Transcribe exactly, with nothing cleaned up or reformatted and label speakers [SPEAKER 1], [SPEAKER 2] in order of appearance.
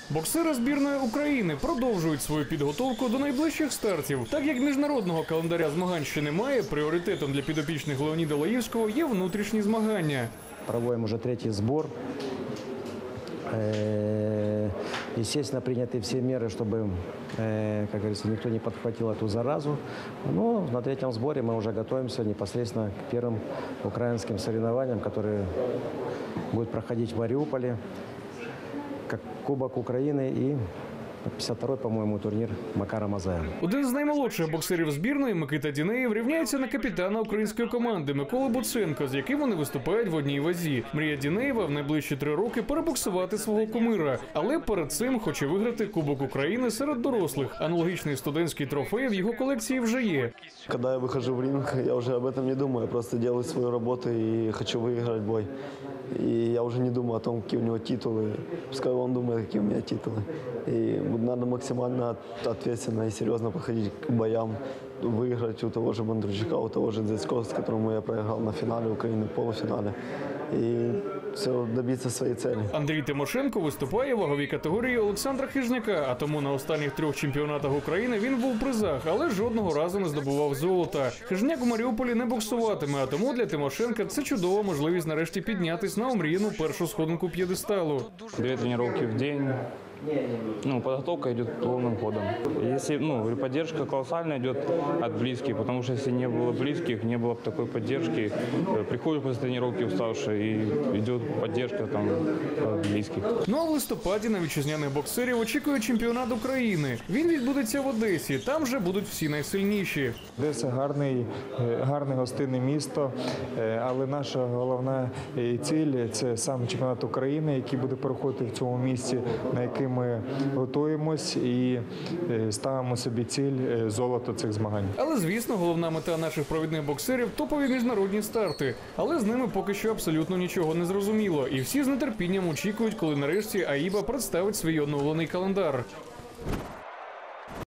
[SPEAKER 1] Боксери збірної України продовжують свою підготовку до найближчих стартів. Так як міжнародного календаря змагань ще немає, пріоритетом для підопічних Леоніда Лаївського є внутрішні змагання.
[SPEAKER 2] Проводим уже третий сбор. Естественно, приняты все меры, чтобы, как говорится, никто не подхватил эту заразу. Но на третьем сборе мы уже готовимся непосредственно к первым украинским соревнованиям, которые будут проходить в Мариуполе, как Кубок Украины и п'ятдесят второй, по-моєму, турнір Макара Мазая.
[SPEAKER 1] Один з наймолодших боксерів збірної, Микита Дінеєв, рівняється на капітана української команди Миколу Буценко, з яким вони виступають в одній вазі. Мрія Дінеєва в найближчі три роки перебоксувати свого кумира. Але перед цим хоче виграти Кубок України серед дорослих. Аналогічний студентський трофей в його колекції вже є.
[SPEAKER 3] Коли я виходжу в ринг, я вже об этом не думаю. Я просто роблю свою роботу і хочу виграти бой. И я уже не думаю о том, какие у него титулы. Пускай он думает, какие у меня титулы. И надо максимально ответственно и серьезно подходить к боям, выиграть у того же Бондарчука, у того же Дзецького, с которым я проиграл на финале Украины, в полуфинале. И все, добиться своєї цілі.
[SPEAKER 1] Андрій Тимошенко виступає в ваговій категорії Олександра Хижняка, а тому на останніх трьох чемпіонатах України він був в призах, але жодного разу не здобував золота. Хижняк у Маріуполі не боксуватиме, а тому для Тимошенка це чудова можливість нарешті піднятись на омріяну першу сходинку п'єдесталу.
[SPEAKER 4] Две тренировки в день. Ну, подготовка идет полным ходом. Если, ну, поддержка колоссальная идет от близких, потому что если не было близких, не было бы такой поддержки. Приходишь после тренировки уставший, и идет поддержка там от близких.
[SPEAKER 1] Ну а в листопаді на вітчизняних боксерів очікує чемпіонат України. Він відбудеться в Одесі, там же будуть всі найсильніші.
[SPEAKER 5] Одеса гарний, гарне гостинне місто, але наша головна ціль – це саме чемпіонат України, який буде проходити в цьому місці, на який ми готуємось і ставимо собі ціль золото цих змагань.
[SPEAKER 1] Але, звісно, головна мета наших провідних боксерів – топові міжнародні старти. Але з ними поки що абсолютно нічого не зрозуміло. І всі з нетерпінням очікують, коли нарешті Аїба представить свій оновлений календар.